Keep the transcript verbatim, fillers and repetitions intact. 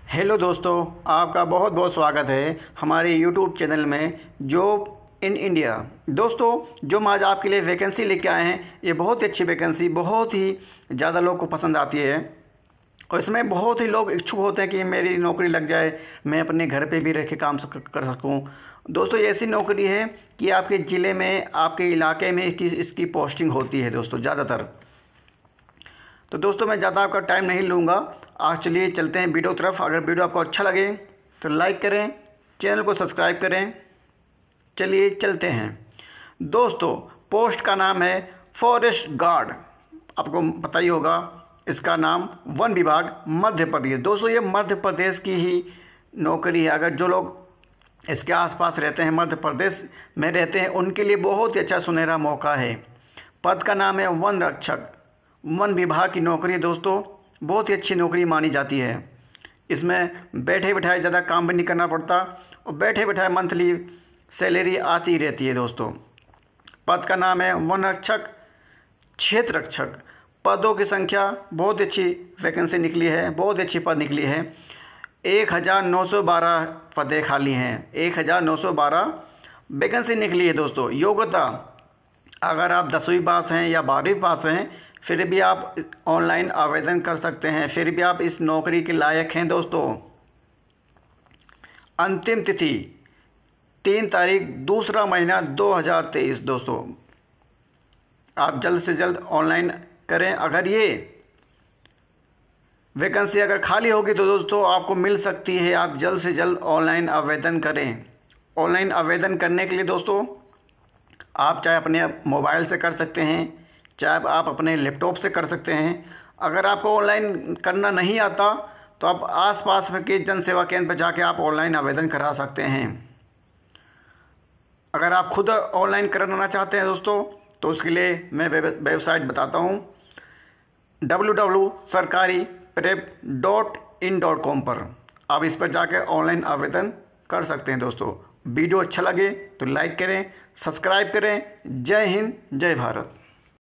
Hello दोस्तों, आपका बहुत बहुत स्वागत है हमारे यूट्यूब चैनल में जॉब इन इंडिया। दोस्तों, जो हम आज आपके लिए वैकेंसी लेके आए हैं, ये बहुत ही अच्छी वैकेंसी, बहुत ही ज़्यादा लोग को पसंद आती है और इसमें बहुत ही लोग इच्छुक होते हैं कि मेरी नौकरी लग जाए, मैं अपने घर पे भी रह के काम कर सकूं। दोस्तों, ये ऐसी नौकरी है कि आपके ज़िले में, आपके इलाके में इसकी इसकी पोस्टिंग होती है दोस्तों ज़्यादातर। तो दोस्तों, मैं ज़्यादा आपका टाइम नहीं लूँगा, आज चलिए चलते हैं वीडियो तरफ। अगर वीडियो आपको अच्छा लगे तो लाइक करें, चैनल को सब्सक्राइब करें। चलिए चलते हैं। दोस्तों, पोस्ट का नाम है फॉरेस्ट गार्ड। आपको पता ही होगा, इसका नाम वन विभाग मध्य प्रदेश। दोस्तों, ये मध्य प्रदेश की ही नौकरी है। अगर जो लोग इसके आसपास रहते हैं, मध्य प्रदेश में रहते हैं, उनके लिए बहुत ही अच्छा सुनहरा मौका है। पद का नाम है वन रक्षक। वन विभाग की नौकरी है दोस्तों, बहुत ही अच्छी नौकरी मानी जाती है। इसमें बैठे बैठाए ज़्यादा काम भी नहीं करना पड़ता और बैठे बैठाए मंथली सैलरी आती रहती है दोस्तों। पद का नाम है वन रक्षक, क्षेत्र रक्षक। पदों की संख्या बहुत अच्छी वैकेंसी निकली है, बहुत अच्छी पद निकली है। एक हज़ार नौ सौ बारह पदें खाली हैं, एक हज़ार नौ सौ बारह वैकेंसी निकली है दोस्तों। योग्यता, अगर आप दसवीं पास हैं या बारहवीं पास हैं, फिर भी आप ऑनलाइन आवेदन कर सकते हैं, फिर भी आप इस नौकरी के लायक हैं दोस्तों। अंतिम तिथि तीन तारीख दूसरा महीना दो हज़ार तेईस। दोस्तों, आप जल्द से जल्द ऑनलाइन करें। अगर ये वैकेंसी अगर खाली होगी तो दोस्तों आपको मिल सकती है, आप जल्द से जल्द ऑनलाइन आवेदन करें। ऑनलाइन आवेदन करने के लिए दोस्तों आप चाहे अपने मोबाइल से कर सकते हैं, चाहे आप अपने लैपटॉप से कर सकते हैं। अगर आपको ऑनलाइन करना नहीं आता तो आप आसपास के जन सेवा केंद्र पर जाके आप ऑनलाइन आवेदन करा सकते हैं। अगर आप खुद ऑनलाइन कराना चाहते हैं दोस्तों, तो उसके लिए मैं वेबसाइट बताता हूँ, W W dot Sarkari prep dot in dot com पर आप इस पर जाकर ऑनलाइन आवेदन कर सकते हैं। दोस्तों, वीडियो अच्छा लगे तो लाइक करें, सब्सक्राइब करें। जय हिंद, जय भारत।